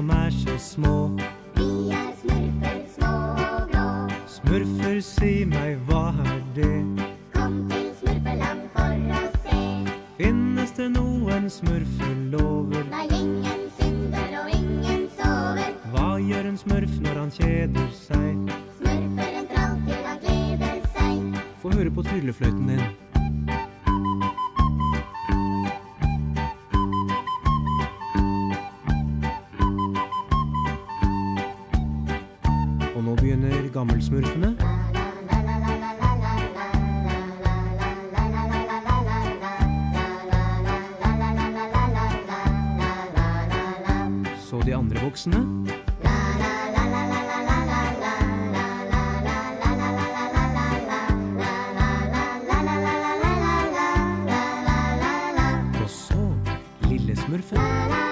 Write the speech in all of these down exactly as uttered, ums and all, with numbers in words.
som er så små. Vi er smurfer, små og blå. Smurfer, si meg, hva er det? Kom til smurfeland for å se. Finnes det noen smurfelover? Nei, ingen synder og ingen sover. Hva gjør en smurf når han kjeder seg? Smurfer en trall til han gleder seg. Få høre på tryllefløyten din. Og nå begynner gammelsmurfene. Så de andre voksne. Og så lille smurfen.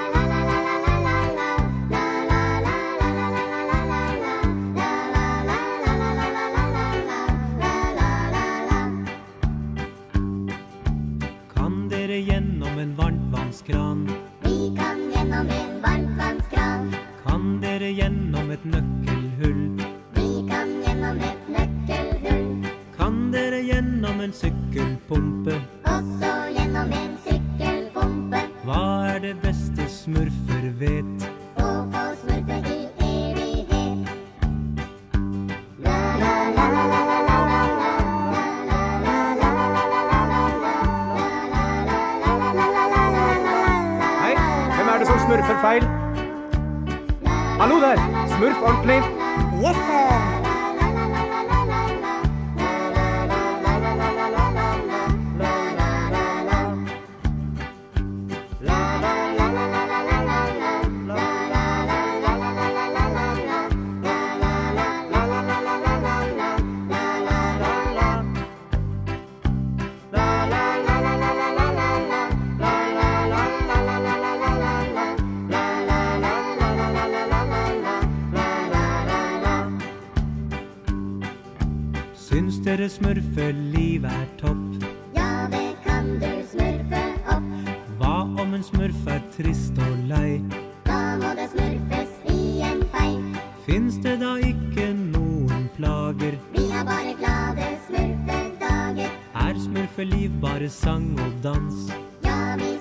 Kan dere gjennom en varmtvannskran? Vi kan gjennom en varmtvannskran. Kan dere gjennom et nøkkelhull? Vi kan gjennom et nøkkelhull. Kan dere gjennom en sykkelpumpe? Også gjennom en sykkelpumpe. Hva er det beste smurfer vet? Å få smurfe i evighet. La la la la la la la la la. Hei, hvem er det som smurfer feil? Hallo der, smurf ordentlig. Yes, sir. Syns dere smurfeliv er topp? Ja, det kan du smurfe opp. Hva om en smurf er trist og lei? Da må det smurfes i en fei. Fins det da ikke noen plager? Vi har bare glade smurfedager. Er smurfeliv bare sang og dans? Ja, vi